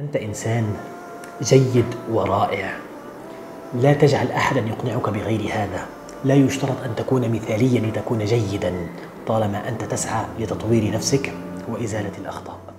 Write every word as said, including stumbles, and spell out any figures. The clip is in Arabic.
أنت إنسان جيد ورائع، لا تجعل أحدا يقنعك بغير هذا. لا يشترط أن تكون مثاليا لتكون جيدا، طالما أنت تسعى لتطوير نفسك وإزالة الأخطاء.